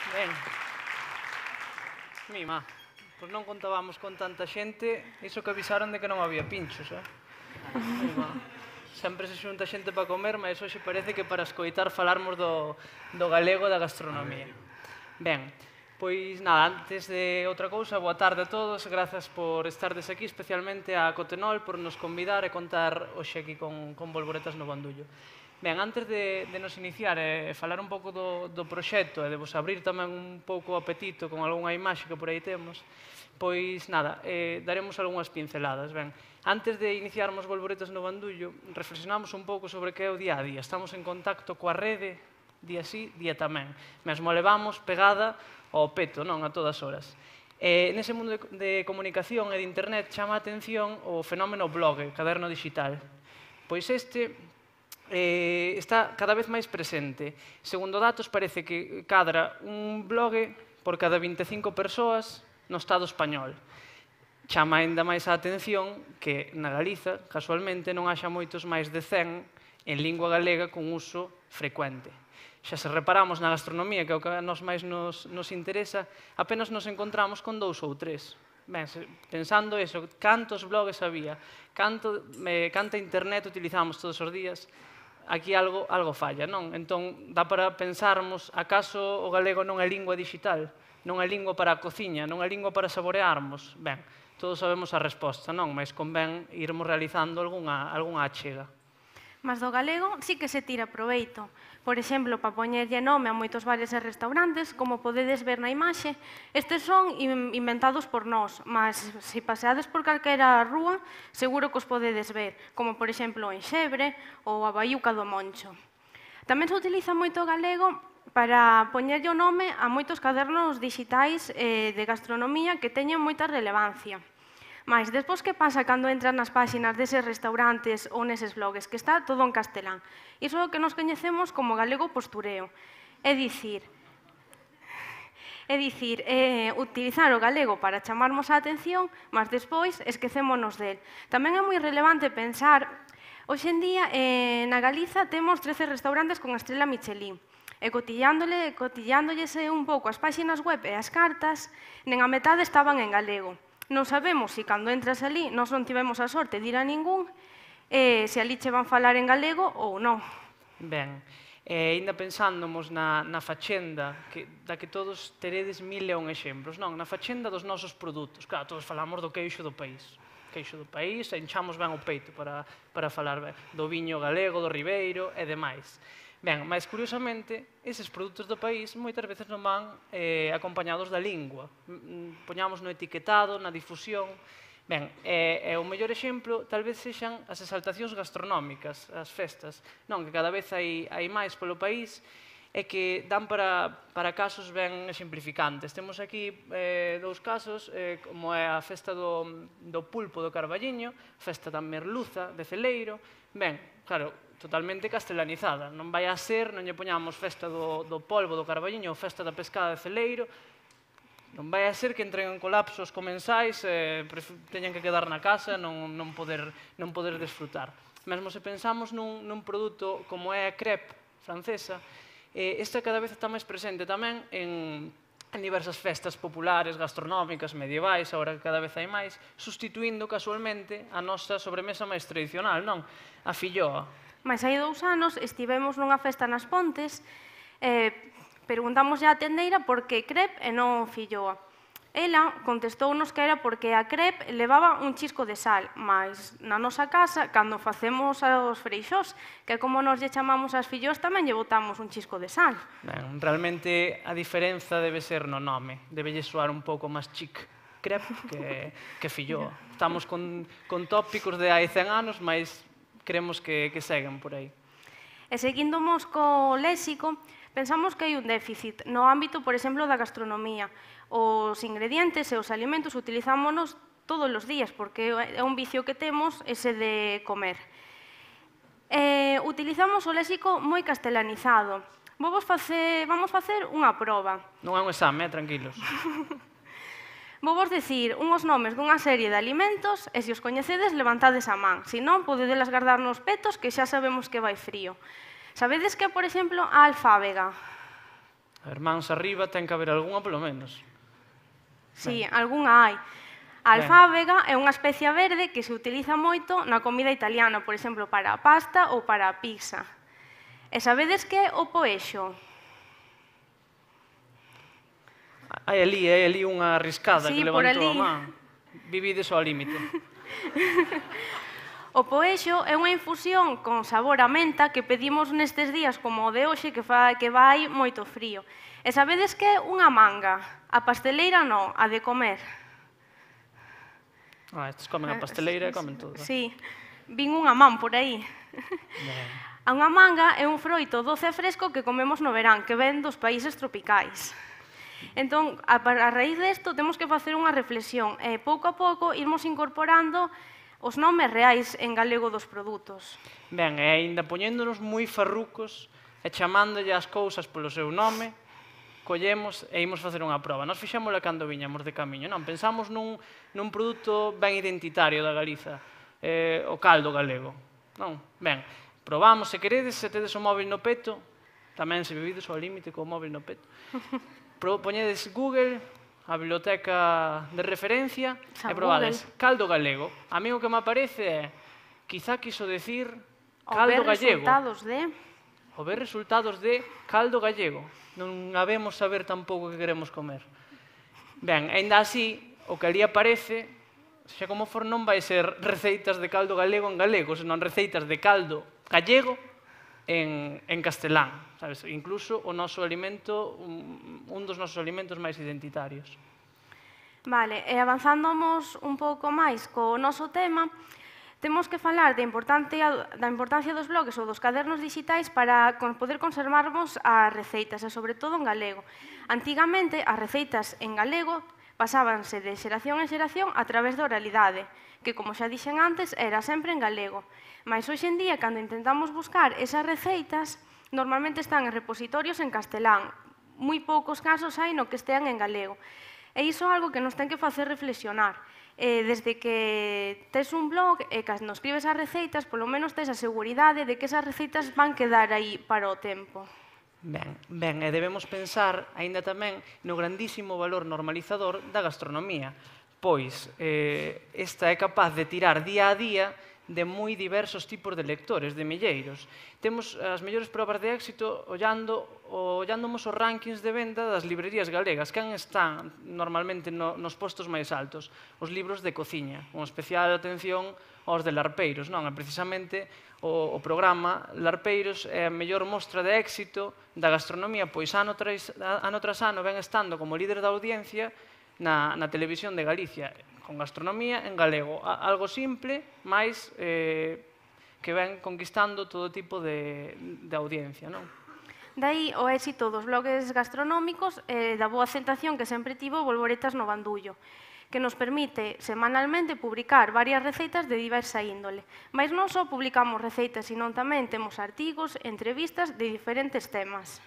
Ben. Mima, pois non contábamos con tanta xente, iso que avisaron de que non había pinchos, Mima. Sempre se xunta xente para comer, mas hoxe parece que para escoitar falarmos do galego e da gastronomía. Ben, pois nada, antes de outra cousa, boa tarde a todos, grazas por estardes aquí, especialmente a Cotenol por nos convidar e contar hoxe aquí con Bolboretas no Bandullo. Ben, antes de nos iniciar e falar un pouco do proxecto e de vos abrir tamén un pouco o apetito con algunha imaxe que por aí temos, pois nada, daremos algunhas pinceladas. Ben, antes de iniciarmos Bolboretas no Bandullo, reflexionamos un pouco sobre que é o día a día. Estamos en contacto coa rede, día sí, día tamén. Mesmo levamos pegada ao peto, non, a todas horas. Nese mundo de comunicación e de internet chama a atención o fenómeno blog, caderno digital. Pois este está cada vez máis presente. Segundo datos, parece que cadra un blog por cada 25 persoas no Estado español. Chama ainda máis a atención que na Galiza, casualmente, non haxa moitos máis de 100 en lingua galega con uso frecuente. Xa se reparamos na gastronomía, que é o que a nos máis nos interesa, apenas nos encontramos con 2 ou 3. Ben, pensando eso, cantos blogs había, canta internet utilizamos todos os días, aquí algo falla, non? Entón, dá para pensarmos, acaso o galego non é lingua digital? Non é lingua para a cociña? Non é lingua para saborearmos? Ben, todos sabemos a resposta, non? Mas convén irmos realizando algunha achega. Mas do galego sí que se tira proveito. Por exemplo, para poñerlle nome a moitos bares e restaurantes, como podedes ver na imaxe, estes son inventados por nós, mas se paseades por calquera rúa, seguro que os podedes ver, como por exemplo en Xebre ou a Baiuca do Moncho. Tamén se utiliza moito o galego para poñerlle o nome a moitos cadernos digitais de gastronomía que teñen moita relevancia. Mais, despois, que pasa cando entras nas páxinas deses restaurantes ou neses blogs? Que está todo en castelán. Iso é o que nos coñecemos como galego postureo. É dicir, utilizar o galego para chamarmos a atención, mas despois esquecémonos del. Tamén é moi relevante pensar, hoxe en día na Galiza temos 13 restaurantes con estrela Michelin. E cotillándolles un pouco as páxinas web e as cartas, nen a metade estaban en galego. Non sabemos se cando entras ali nós non tivemos a sorte de ir a ningún, se ali che van falar en galego ou non. Ben, ainda pensándomos na fachenda, da que todos teredes 1001 exemplos, non? Na fachenda dos nosos produtos. Claro, todos falamos do queixo do país. Queixo do país, enchamos ben o peito para falar ben do viño galego, do ribeiro e demais. Ben, mas curiosamente, eses produtos do país moitas veces non van acompañados da lingua. Poñamos no etiquetado, na difusión. Ben, o mellor exemplo tal vez sexan as exaltacións gastronómicas, as festas, non? Que cada vez hai máis polo país e que dan para casos ben exemplificantes. Temos aquí 2 casos, como é a festa do pulpo do Carballiño, festa da merluza de Celeiro. Ben, claro, totalmente castelanizada. Non vai a ser, non lle poñamos festa do polvo do Carballiño ou festa da pescada de Celeiro. Non vai a ser que entren en colapsos comensais e teñan que quedar na casa e non poder desfrutar. Mesmo se pensamos nun produto como é a crepe francesa, esta cada vez está máis presente tamén en diversas festas populares, gastronómicas, medievais, agora que cada vez hai máis, sustituindo casualmente a nosa sobremesa máis tradicional, non? A filloa. Mas hai 2 anos estivemos nunha festa nas Pontes e preguntamos á tendeira por que crepe e non filloa. Ela contestounos que era porque a crepe levaba un chisco de sal, mas na nosa casa, cando facemos os freixós, que é como nos lle chamamos as filloas, tamén lle botamos un chisco de sal. Ben, realmente a diferenza debe ser no nome, debelle soar un pouco máis chic crepe que filloa. Estamos con tópicos de hai 100 anos, mas creemos que seguen por aí. E seguindomos co léxico, pensamos que hai un déficit no ámbito, por exemplo, da gastronomía. Os ingredientes e os alimentos utilizámonos todos os días, porque é un vicio que temos ese de comer. Utilizamos o léxico moi castelanizado. Vamos facer unha proba. Non é un exame, tranquilos. Vou vos dicir unhos nomes dunha serie de alimentos e se os coñecedes levantades a man. Se non, podedelas guardar nos petos que xa sabemos que vai frío. Sabedes que é, por exemplo, a alfábega? A ver, mans arriba ten que haber algunha polo menos. Sí, algunha hai. A alfábega é unha especia verde que se utiliza moito na comida italiana, por exemplo, para a pasta ou para a pizza. E sabedes que é o poexo? Hai ali unha riscada Sí, que por levantou a ali. man. Vivides ao límite. O poexo é unha infusión con sabor a menta que pedimos nestes días como o de hoxe que vai moito frío. E sabedes que é unha manga? A pasteleira non, a de comer. Estes comen a pasteleira e comen todo. Sí, vin unha man por aí. A unha manga é un froito doce e fresco que comemos no verán, que ven dos países tropicais. Entón, a raíz desto, temos que facer unha reflexión e pouco a pouco irmos incorporando os nomes reais en galego dos produtos. Ben, e aínda poñéndonos moi farrucos e chamándolle as cousas polo seu nome, collemos e imos facer unha proba. Nos fixémola cando viñamos de camiño, non? Pensamos nun produto ben identitario da Galiza, o caldo galego, non? Ben, probamos, se queredes, se tedes o móvil no peto, tamén se vivides ao límite co móvil no peto, poñedes Google, a biblioteca de referencia, e probades caldo galego. A mí o que me aparece é, quizá quiso decir caldo gallego. O ver resultados de caldo gallego. Non habemos saber tampouco que queremos comer. Ben, aínda así, o que ali aparece, xa como for non vai ser receitas de caldo galego en galego, senón receitas de caldo gallego en castelán, sabes? Incluso o noso alimento, un dos nosos alimentos máis identitarios. Vale, e avanzándonos un pouco máis co noso tema, temos que falar da importancia dos blogs ou dos cadernos digitais para poder conservarmos as receitas, e sobre todo en galego. Antigamente, as receitas en galego pasábanse de xeración en xeración a través da oralidade, que, como xa dixen antes, era sempre en galego. Mais hoxe en día, cando intentamos buscar esas receitas, normalmente están en repositorios en castelán. Moi poucos casos hai no que estean en galego. E iso é algo que nos ten que facer reflexionar. Desde que tes un blog e cando escribes as receitas, polo menos tes a seguridade de que esas receitas van quedar aí para o tempo. Ben, e debemos pensar aínda tamén no grandísimo valor normalizador da gastronomía, pois esta é capaz de tirar día a día de moi diversos tipos de lectores, de milleiros. Temos as mellores probas de éxito ollándomos os rankings de venda das librerías galegas, que están normalmente nos postos máis altos, os libros de cociña, con especial atención aos de Larpeiros, non? Precisamente o programa Larpeiros é a mellor mostra de éxito da gastronomía, pois ano tras ano ven estando como líder da audiencia na televisión de Galicia, con gastronomía en galego, algo simple, mais que ven conquistando todo tipo de audiencia, non? Dai o éxito dos blogs gastronómicos e da boa aceptación que sempre tivo Bolboretas no Bandullo, que nos permite semanalmente publicar varias receitas de diversa índole. Mais non só publicamos receitas, senón tamén temos artigos, entrevistas de diferentes temas.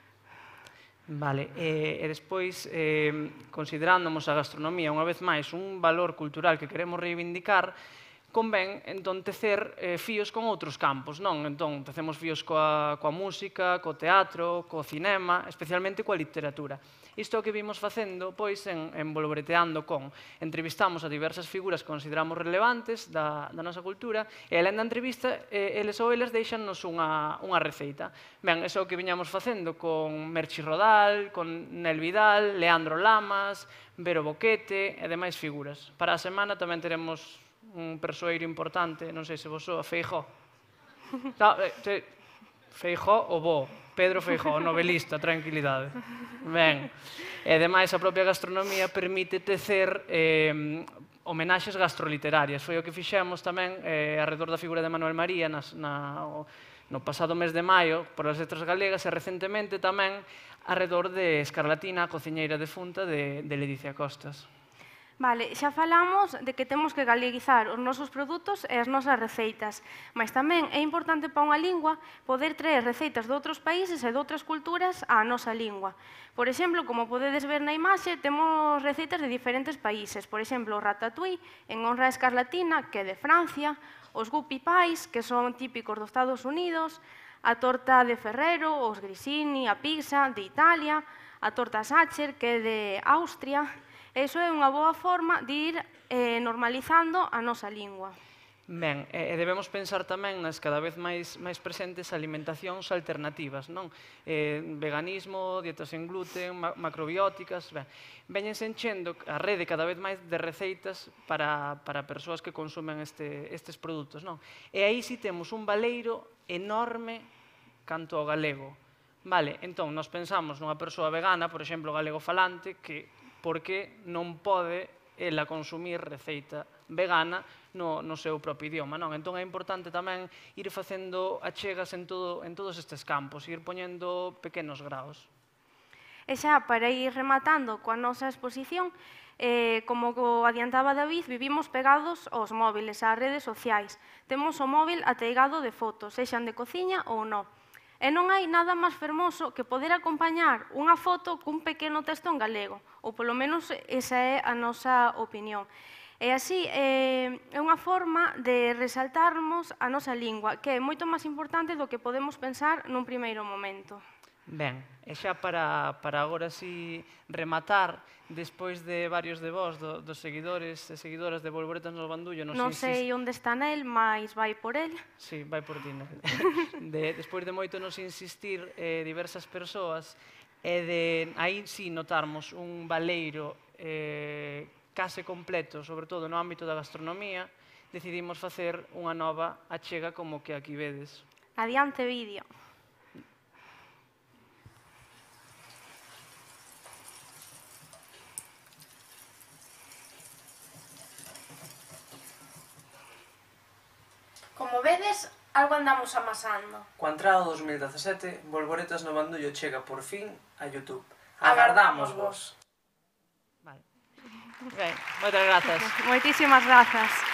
Vale, e despois, considerándomos a gastronomía unha vez máis un valor cultural que queremos reivindicar, convén entón tecer fíos con outros campos, non? Entón, tecemos fíos coa música, co teatro, co cinema, especialmente coa literatura. Isto é o que vimos facendo, pois, en Bolboreteando con. Entrevistamos a diversas figuras que consideramos relevantes da nosa cultura e, alén da entrevista, eles ou eles deixannos unha receita. Ben, iso é o que viñamos facendo con Merchi Rodal, con Nel Vidal, Leandro Lamas, Vero Boquete e demais figuras. Para a semana tamén teremos un persoeiro importante, non sei se vos soa, Feijóo. Feijóo o bo, Pedro Feijóo, novelista, tranquilidade. Ben, e ademais a propia gastronomía permite tecer homenaxes gastroliterarias. Foi o que fixemos tamén arredor da figura de Manuel María no pasado mes de maio por as letras galegas e recentemente tamén arredor de Escarlatina, a cociñeira defunta de Ledicia Costas. Vale, xa falamos de que temos que galeguizar os nosos produtos e as nosas receitas, mas tamén é importante para unha lingua poder traer receitas de outros países e de outras culturas á nosa lingua. Por exemplo, como podedes ver na imaxe, temos receitas de diferentes países. Por exemplo, o ratatouille en honra a Escarlatina, que é de Francia, os guppy pies, que son típicos dos Estados Unidos, a torta de Ferrero, os grissini, a pizza de Italia, a torta Sacher, que é de Austria. Iso é unha boa forma de ir normalizando a nosa lingua. Ben, e debemos pensar tamén nas cada vez máis presentes alimentacións alternativas, non? Veganismo, dietas sen gluten, macrobióticas, veñense enchendo a rede cada vez máis de receitas para persoas que consumen estes produtos, non? E aí si temos un baleiro enorme canto ao galego. Vale, entón, nos pensamos nunha persoa vegana, por exemplo, galego falante, que por que non pode ela consumir receita vegana no seu propio idioma, non? Entón é importante tamén ir facendo achegas en todos estes campos, ir poñendo pequenos graos. E xa, para ir rematando coa nosa exposición, como adiantaba David, vivimos pegados aos móviles, ás redes sociais. Temos o móvil ateigado de fotos, sexan de cociña ou non. E non hai nada máis fermoso que poder acompañar unha foto cun pequeno texto en galego, ou polo menos esa é a nosa opinión. E así é unha forma de resaltarmos a nosa lingua, que é moito máis importante do que podemos pensar nun primeiro momento. Ben, e xa para agora si rematar, despois de varios de vós, dos seguidores e seguidoras de Bolboretas no Bandullo, non sei onde está nel, mas vai por el. Sí, vai por ti, nel. Despois de moito nos insistir diversas persoas, e de aí si notarmos un baleiro case completo, sobre todo no ámbito da gastronomía, decidimos facer unha nova achega como que aquí vedes. Adiante vídeo. Como vedes, algo andamos amasando. Coa entrada do 2017, Bolboretas no Bandullo chega por fin a YouTube. Agardamos vos. Vale. Ben, moitas grazas. Moitísimas grazas.